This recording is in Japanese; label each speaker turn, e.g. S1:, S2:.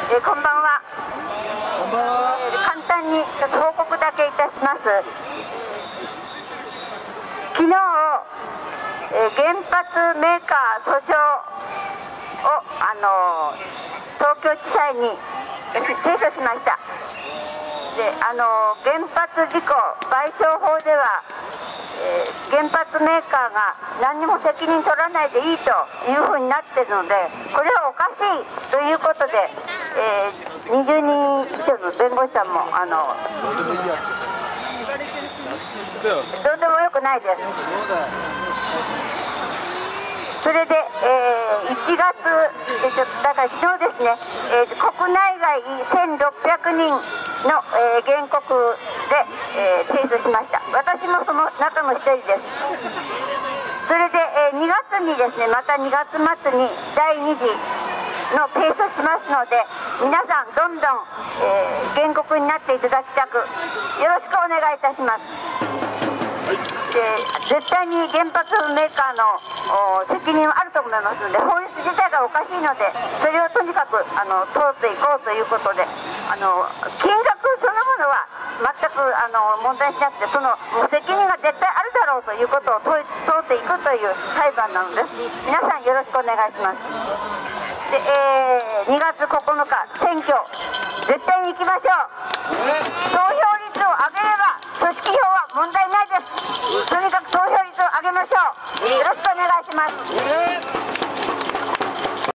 S1: こんばんは。簡単にちょっと報告だけいたします。昨日、原発メーカー訴訟を東京地裁に提訴しました。で原発事故賠償法では、原発メーカーが何にも責任取らないでいいというふうになっているので、これはおかしいということで、20人以上の弁護士さんもどうでもよくないです。それで、1月だから昨日ですね、国内外1600人の、原告で、提訴しました。私もその中の一人です。それで、2月にですね、また2月末に第2次の提訴しますので、皆さんどんどん、原告になっていただきたく、よろしくお願いいたします。絶対に原発メーカーの責任はあると思いますので、法律自体がおかしいので、それをとにかく通っていこうということで、金額そのものは全く問題しなくて、その責任が絶対あるだろうということを通っていくという裁判なのです。皆さんよろしくお願いします。で、2月9日選挙絶対に行きましょう。投票率を上げれば組織票は問題ないです。とにかく投票率を上げましょう。よろしくお願いします。